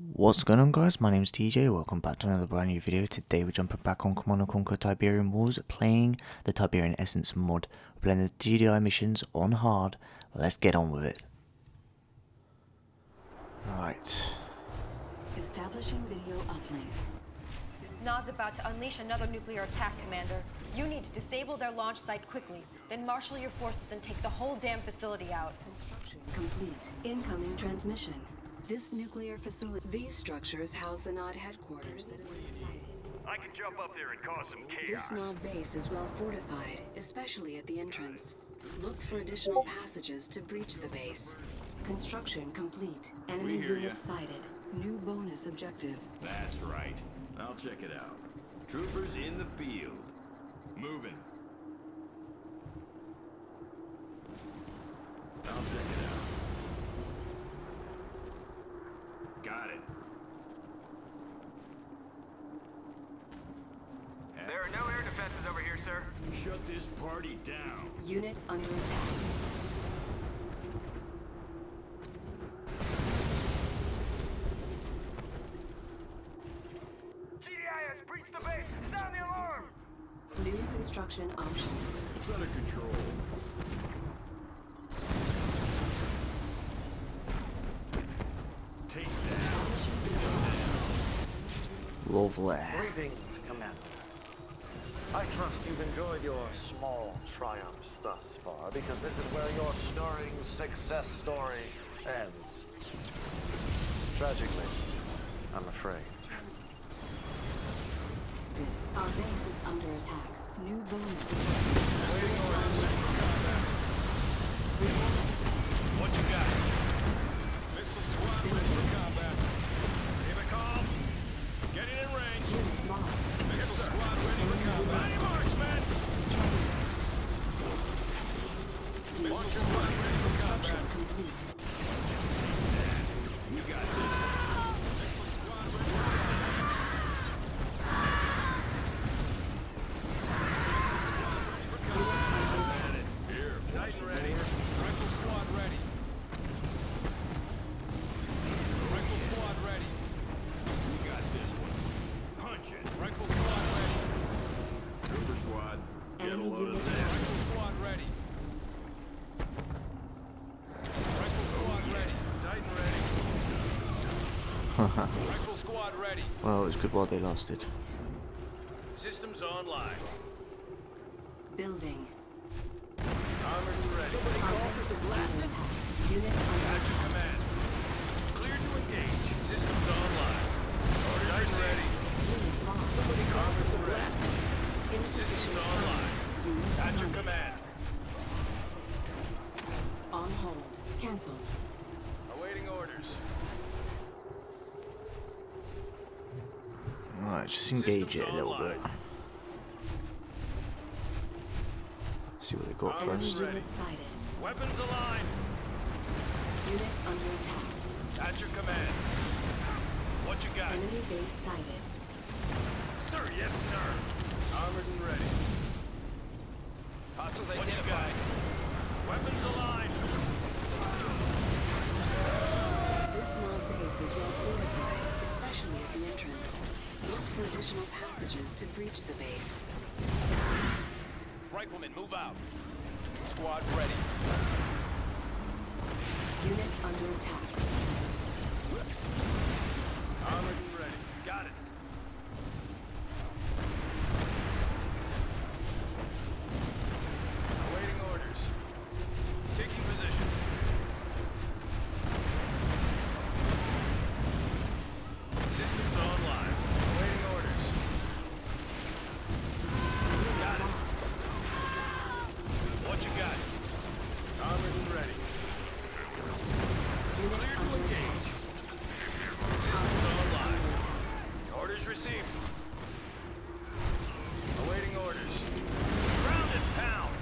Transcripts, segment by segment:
What's going on, guys? My name's TJ. Welcome back to another brand new video. Today we're jumping back on Command & Conquer Tiberium Wars, playing the Tiberian Essence mod. We're playing the GDI missions on hard. Let's get on with it. Right. Establishing video uplink. Nod's about to unleash another nuclear attack, Commander. You need to disable their launch site quickly, then marshal your forces and take the whole damn facility out. Construction complete. Incoming transmission. This nuclear facility. These structures house the Nod headquarters that were sited. I can jump up there and cause some chaos. This Nod base is well fortified, especially at the entrance. Look for additional passages to breach the base. Construction complete. Enemy units sighted. New bonus objective. That's right. I'll check it out. Troopers in the field. Moving. I'll check it out. Got it. There are no air defenses over here, sir. Shut this party down. Unit under attack. GDI has breached the base. Sound the alarm. New construction options. It's under control. Take that. Establishing video Lovely. Greetings, Commander. I trust you've enjoyed your small triumphs thus far, because this is where your stirring success story ends. Tragically, I'm afraid. Our base is under attack. New bonus objective. What you got? Missile squad ready for combat. Keep it calm. Getting in range. Unit lost. Missile squad ready for combat. Ready marks, man. Missile squad ready for Construction combat. complete. You got this. Missile squad ready for combat. Here, nice and ready. Rifle squad ready. Rifle squad ready. We got this one. Punch it. Rifle squad ready. Trooper squad. Get a Enemy load of units this. Rifle squad ready. Rifle squad ready. Titan ready. Rifle squad ready. Well, it was good while they lasted. Systems online. Building. Armored and ready. Our base is under attack. Unit under At your attack. command. Clear to engage. Systems online. Orders ready. Unit lost. Armored and ready. Insufficient Systems funds. online. Unit At your promoted. command. On hold. Cancelled. Awaiting orders. Alright, just engage it a little bit. See what they got Armored first. and ready. Unit sighted. Weapons aligned. Unit under attack. At your command. What you got? Enemy base sighted. Sir, yes, sir. Armored and ready. Hostiles What you identified. got? Weapons aligned. This Nod base is well fortified, especially at the entrance. Look for additional passages to breach the base. Riflemen, move out. Squad ready. Unit under attack. Armored and ready. Got it. Awaiting orders. Taking position. Systems online. Awaiting orders. Got it. Lost. What you got? Armored and ready. Unit Clear to under engage. attack. Systems online. Under attack. Orders received. Awaiting orders. Ground and pound.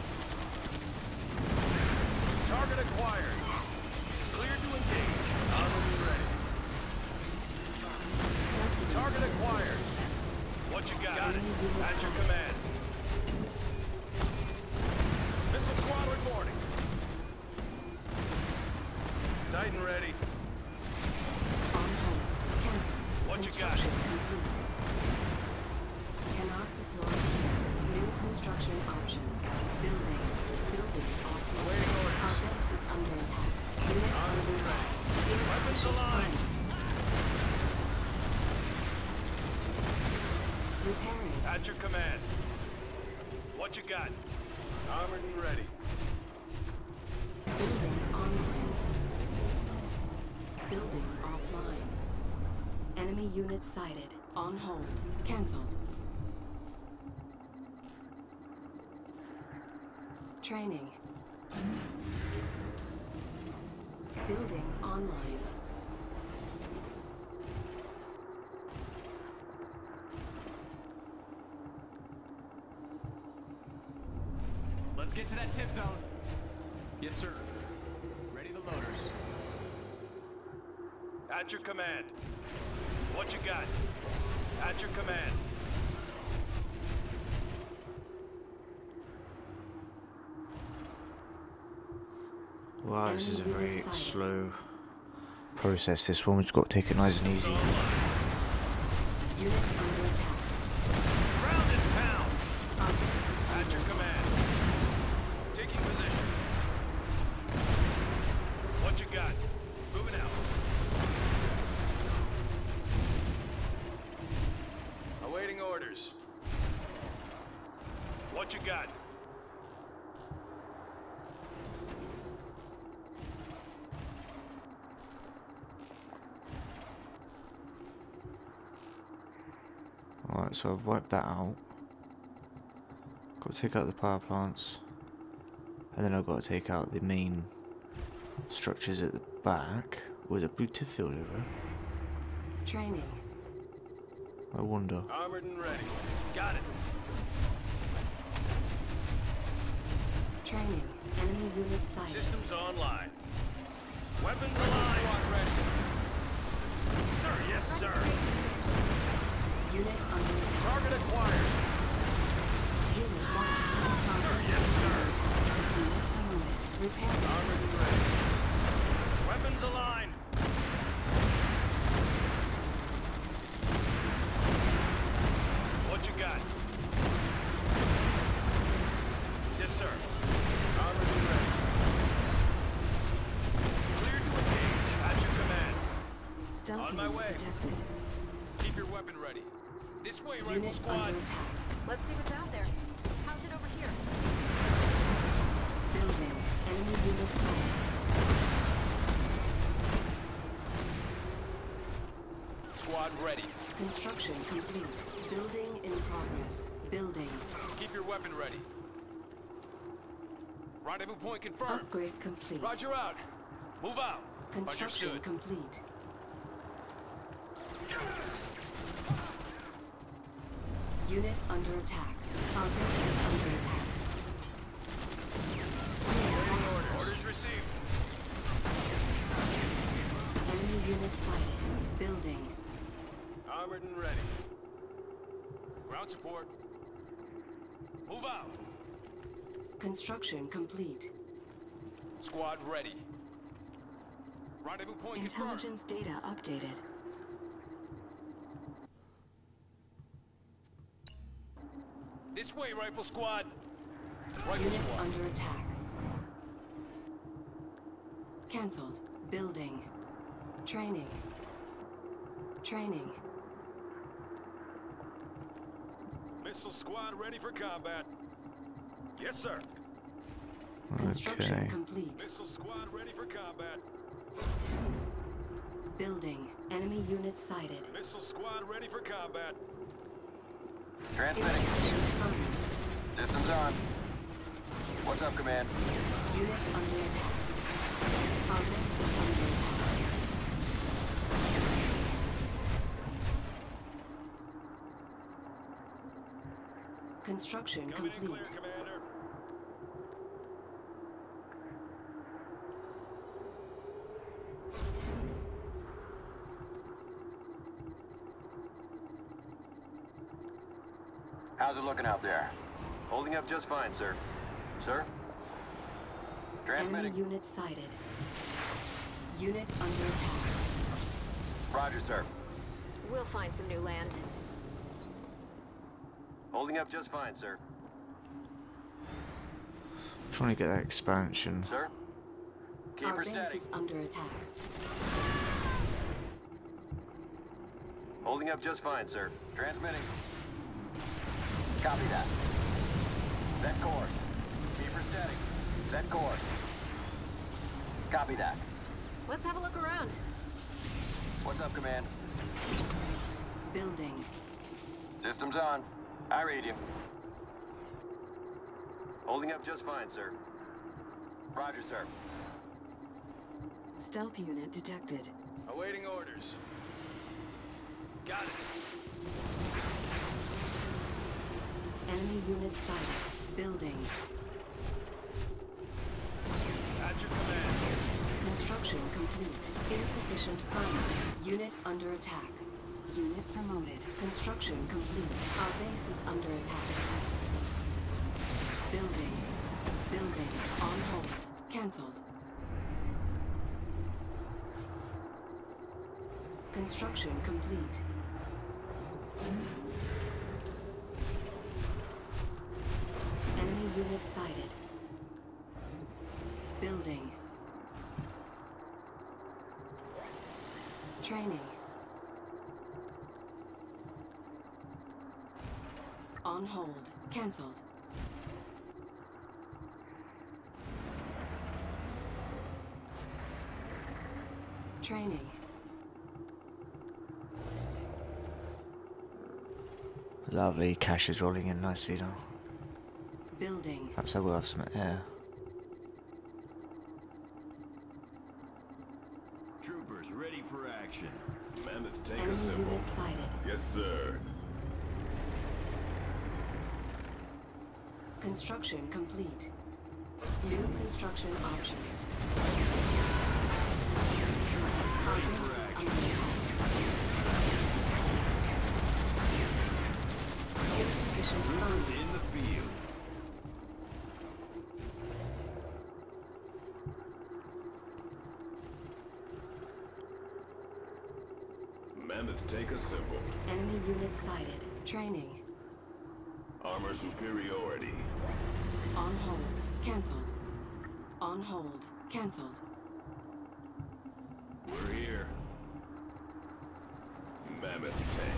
Target acquired. Clear to engage. Armored and ready. Target acquired. What you got? Got it. At your command. Missile squad reporting. Titan ready. On hold. got? Construction complete. Cannot deploy. New construction options. Building. Building offline. Awaiting orders. Our base is under attack. Unit under attack. Weapons aligned. Insufficient funds. Repairing. At your command. What you got? Armored and ready. Building online. Building offline. Enemy unit sighted. On hold. Cancelled. Training. Building online. Let's get to that tip zone. Yes, sir. Ready the loaders. At your command. What you got? At your command. Wow, this is a Enemy very unit sighted. slow process. This one, we've just got to take it nice and easy. Unit under attack. Ground and pound. Our base is At under your attack. command. Taking position. What you got? Moving out. Awaiting orders. What you got? Alright, so I've wiped that out. Got to take out the power plants. And then I've got to take out the main structures at the back with a Bluetooth field over. Training. I wonder. Armored and ready. Got it. Training. Enemy unit sighted. Systems online. Weapons aligned. Squad ready. Sir, yes, sir. Unit under attack. Target acquired. Unit lost. Our Sir, base yes, is sir. under attack. Unit promoted. Repairing. Armored and ready. Weapons aligned. What you got? Yes, sir. Armored and ready. Clear to engage. At your command. Stealth On my unit way. detected. Keep your weapon ready. This way, rifle Unit squad. under attack. Let's see what's out there. How's it over here? Building. Enemy unit sighted. Squad ready. Construction complete. Building in progress. Building. Keep your weapon ready. Rendezvous point confirmed. Upgrade complete. Roger out. Move out. Construction Understood. complete. Unit under attack. Our base is under attack. Orders received. Enemy unit sighted. Building. Armored and ready. Ground support. Move out. Construction complete. Squad ready. Rendezvous point confirmed. Intelligence data updated. This way, rifle squad. Rifle Unit squad. under attack. Cancelled. Building. Training. Training. Missile squad ready for combat. Yes, sir. Construction Okay. complete. Missile squad ready for combat. Building. Enemy unit sighted. Missile squad ready for combat. Transmitting. Insufficient funds. Systems on. What's up, Command? Unit under attack. Our base is under attack. Construction Coming in clear, complete. Commander. How's it looking out there? Holding up just fine, sir. Sir? Enemy Transmitting. unit sighted. Unit under attack. Roger, sir. We'll find some new land. Holding up just fine, sir. Trying to get that expansion. Sir? Keep Our her base steady. is under attack. Holding up just fine, sir. Transmitting. Copy that. Set course. Keep her steady. Set course. Copy that. Let's have a look around. What's up, Command? Building. Systems on. I read you. Holding up just fine, sir. Roger, sir. Stealth unit detected. Awaiting orders. Got it. Enemy unit sighted. Building. At your command. Construction complete. Insufficient funds. Unit under attack. Unit promoted. Construction complete. Our base is under attack. Building. Building. On hold. Cancelled. Construction complete. Enemy unit sighted. Building. Training. On hold. Cancelled. Training. Lovely, cash is rolling in nicely now. Building. Perhaps I will have some air. Troopers ready for action. Mammoth, take a Enemy symbol. unit sighted. Yes, sir. Construction complete. New construction options. Our base is under attack. Insufficient Troopers funds. in the field. Mammoth, take a symbol. Enemy unit sighted. Training. Armor superiority. On hold. Cancelled. On hold. Cancelled. We're here. Mammoth tank.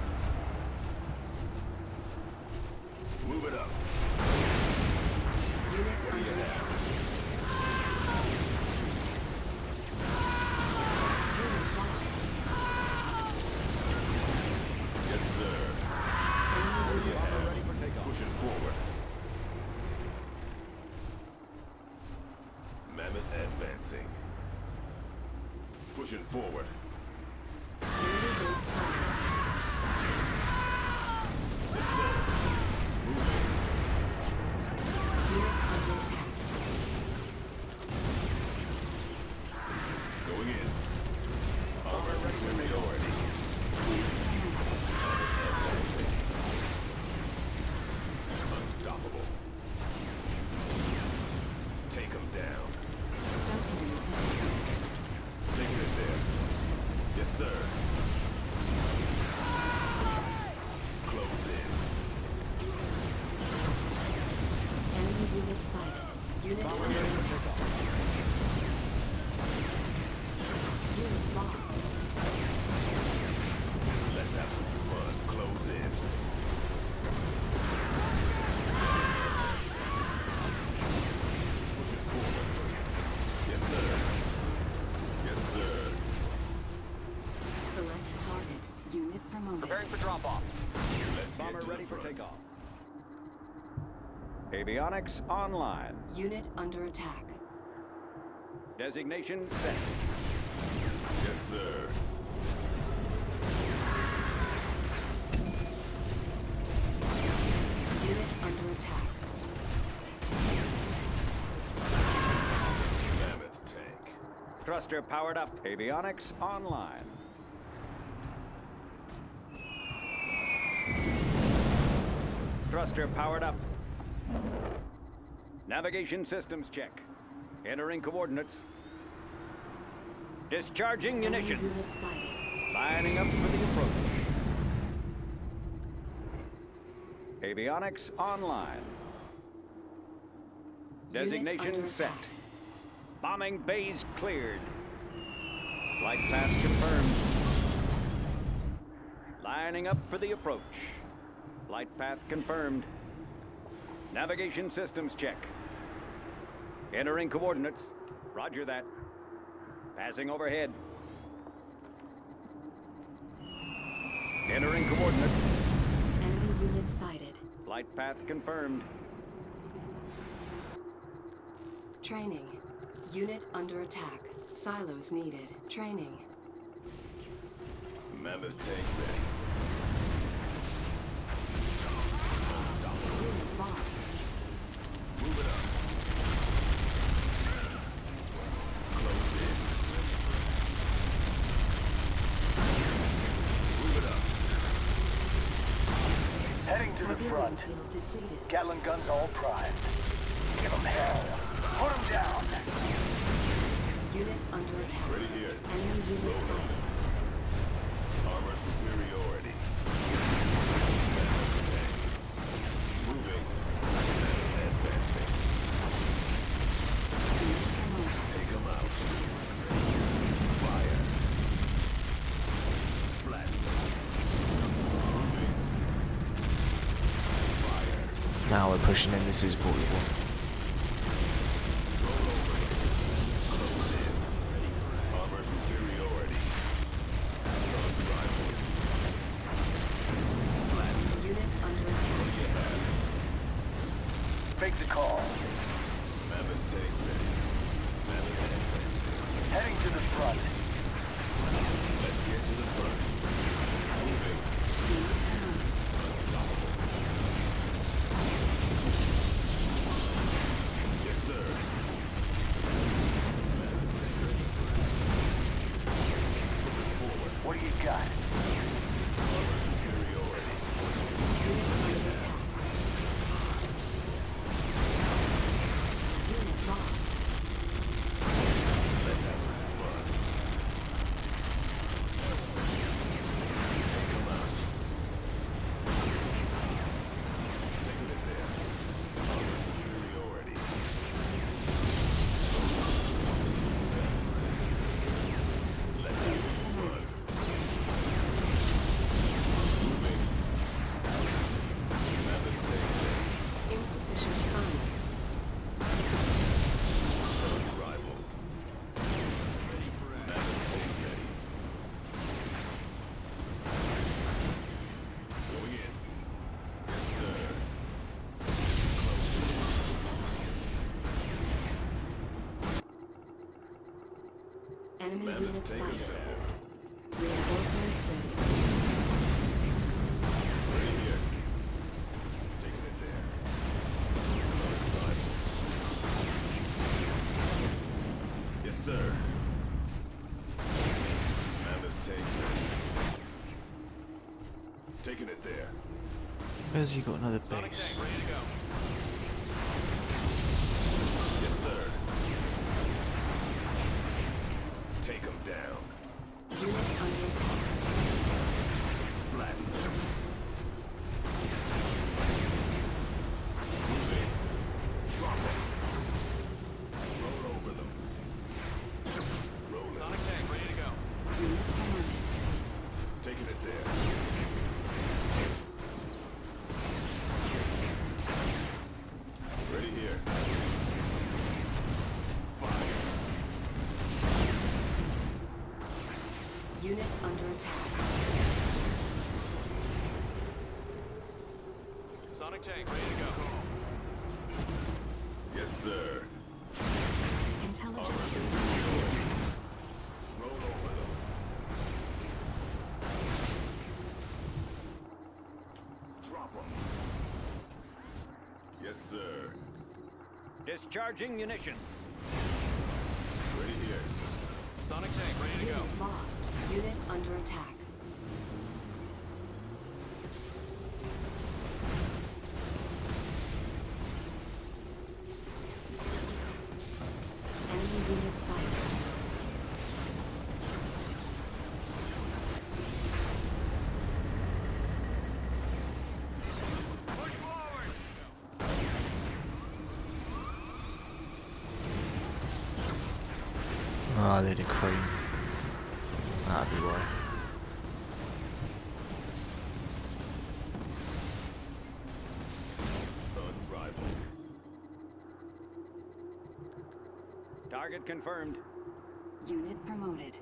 Move it up. Unit under attack. Unit lost. Yes, sir. Enemy unit sighted. Ready for takeoff. Pushing forward. Mammoth advancing. Pushing forward. Enemy base sighted. Unit under attack. Going in. Armor superiority. Unstoppable. Take them down. Stealth unit detected. Taking it there. Yes, sir. Close in. Enemy unit sighted. Unit under attack. Unit lost. Let's have some fun. Close in. Push it forward. Yes, sir. Yes, sir. Select target. Unit promoted. Preparing for drop-off. Let's Bomber get to ready the for front. takeoff. Avionics online. Unit under attack. Designation set. Yes, sir. Unit under attack. Mammoth tank. Thruster powered up. Avionics online. Thruster powered up. Navigation systems check. Entering coordinates. Discharging Enemy munitions. unit sighted. Lining up for the approach. Avionics online. Designation set. Bombing bays cleared. Flight path confirmed. Lining up for the approach. Flight path confirmed. Navigation systems check. Entering coordinates. Roger that. Passing overhead. Entering coordinates. Enemy unit sighted. Flight path confirmed. Training. Unit under attack. Silos needed. Training. Mammoth tank ready. Unit lost. Move it up. Close in. Move it up. Heading to the Tiberium front. field depleted. Gatling guns all primed. Give them hell. Put them down. Unit under attack. Ready here. Enemy unit sighted. Armor superiority. Moving. Advancing. Take them out. Fire. Flatten. Moving. Fire. Now we're pushing in. This is brutal. Armor superiority. Rifle. Flatten. Unit under attack. Make the call. Mammoth tank ready. Mammoth advancing. Heading to the front. Let's get to the front. Moving. Unstoppable. Yes, sir. Mammoth tank ready. Moving forward. What do you got? Armor superiority. Unit under attack. Unit lost. Let's have some fun. Take 'em out. Taking it there. Armor superiority. Let's have some fun. Moving. Mammoth tank ready. Insufficient funds. Rival. Mammoth tank ready. Going in. Yes, sir. Close in. Enemy Mammoth unit tank sighted. assembled. Reinforcements ready. Ready here. Taking it there. Rival. Yes, sir. Mammoth tank ready. Taking it there. Where's he got another Sonic base? tank ready to go. Yes, sir. Take them down. Unit under attack. Flatten them. Moving. Drop them. Roll over them. Roll them. Sonic tank ready to go. Unit promoted. Taking it there. Ready here. Fire. Unit under attack. Sonic tank ready to go. Yes, sir. Intelligence Armor detected. superiority. Roll over them. Drop them. Yes, sir. Discharging munitions. Ready here. Sonic tank ready to go. Unit lost. Unit under attack. Enemy unit sighted. load of cream. That'd be why. Unrivaled. Target confirmed. Unit promoted.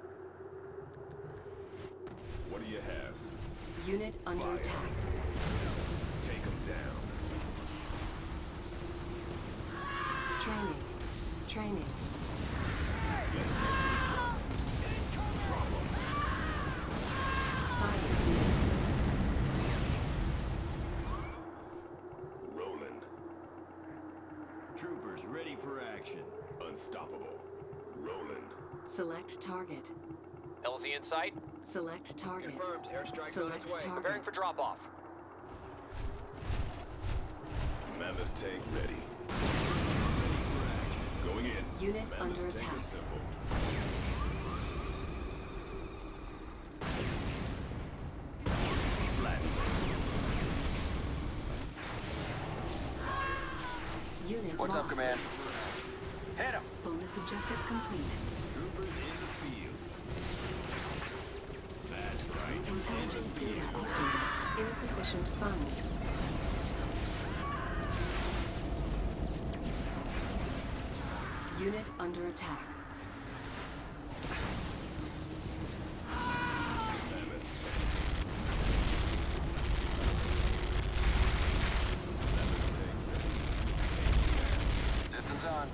What do you have? Unit under Fire. attack. Take them down. Training. Training. Silence needed. Rolling. Troopers ready for action. Unstoppable. Rolling. Select target. LZ in sight. Select target. Confirmed. Airstrike's on Select its way. Preparing target. for drop-off. Mammoth tank ready. Going in. Unit Mammoth under tank attack. assembled. Unit What's lost. up, Command? Hit him! Bonus objective complete. Troopers in the field. That's right. Intelligence data updated. Insufficient funds. Unit under attack. Systems on.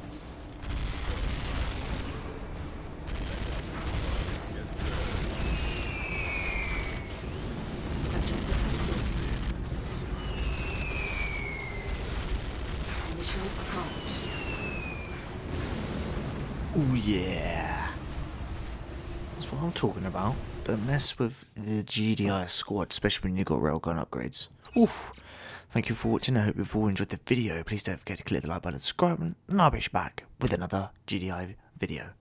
Objective complete. Mission accomplished. Oh yeah. That's what I'm talking about. Don't mess with the GDI squad, especially when you've got railgun upgrades. Oof. Thank you for watching. I hope you've all enjoyed the video. Please don't forget to click the like button, subscribe, and I'll be back with another GDI video.